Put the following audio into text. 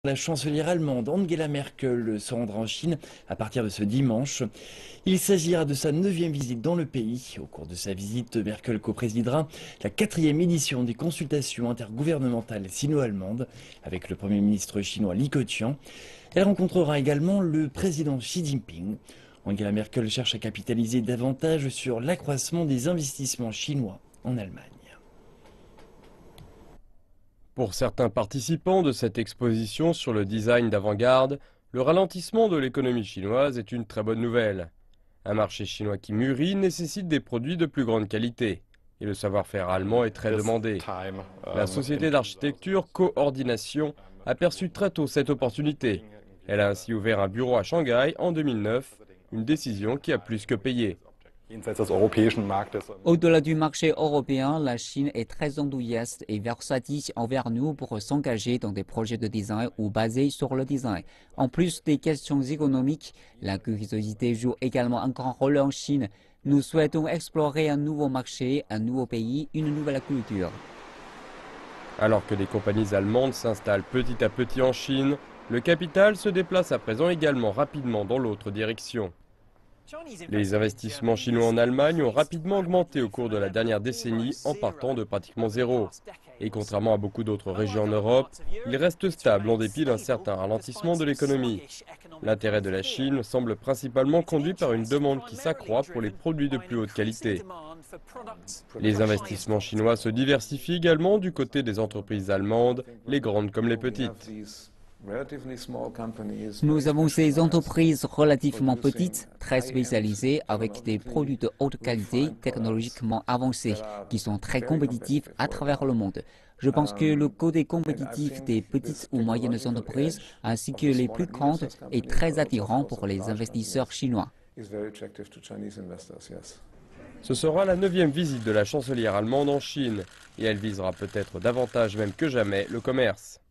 La chancelière allemande Angela Merkel se rendra en Chine à partir de ce dimanche. Il s'agira de sa 9e visite dans le pays. Au cours de sa visite, Merkel coprésidera la 4e édition des consultations intergouvernementales sino-allemandes avec le Premier ministre chinois Li Keqiang. Elle rencontrera également le président Xi Jinping. Angela Merkel cherche à capitaliser davantage sur l'accroissement des investissements chinois en Allemagne. Pour certains participants de cette exposition sur le design d'avant-garde, le ralentissement de l'économie chinoise est une très bonne nouvelle. Un marché chinois qui mûrit nécessite des produits de plus grande qualité, et le savoir-faire allemand est très demandé. La société d'architecture Coordination a perçu très tôt cette opportunité. Elle a ainsi ouvert un bureau à Shanghai en 2009, une décision qui a plus que payé. Au-delà du marché européen, la Chine est très enthousiaste et versatile envers nous pour s'engager dans des projets de design ou basés sur le design. En plus des questions économiques, la curiosité joue également un grand rôle en Chine. Nous souhaitons explorer un nouveau marché, un nouveau pays, une nouvelle culture. Alors que les compagnies allemandes s'installent petit à petit en Chine, le capital se déplace à présent également rapidement dans l'autre direction. Les investissements chinois en Allemagne ont rapidement augmenté au cours de la dernière décennie en partant de pratiquement zéro. Et contrairement à beaucoup d'autres régions en Europe, ils restent stables en dépit d'un certain ralentissement de l'économie. L'intérêt de la Chine semble principalement conduit par une demande qui s'accroît pour les produits de plus haute qualité. Les investissements chinois se diversifient également du côté des entreprises allemandes, les grandes comme les petites. Nous avons ces entreprises relativement petites, très spécialisées, avec des produits de haute qualité, technologiquement avancés, qui sont très compétitifs à travers le monde. Je pense que le côté compétitif des petites ou moyennes entreprises, ainsi que les plus grandes, est très attirant pour les investisseurs chinois. Ce sera la 9e visite de la chancelière allemande en Chine, et elle visera peut-être davantage même que jamais le commerce.